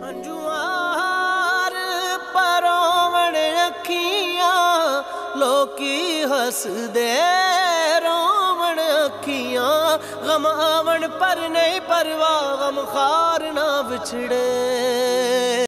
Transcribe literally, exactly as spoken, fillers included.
अंजुआर परोवण अखियां लोकी हसदे रोवण अखियां गम आवन पर नहीं परवाह गम खार ना बिछड़े।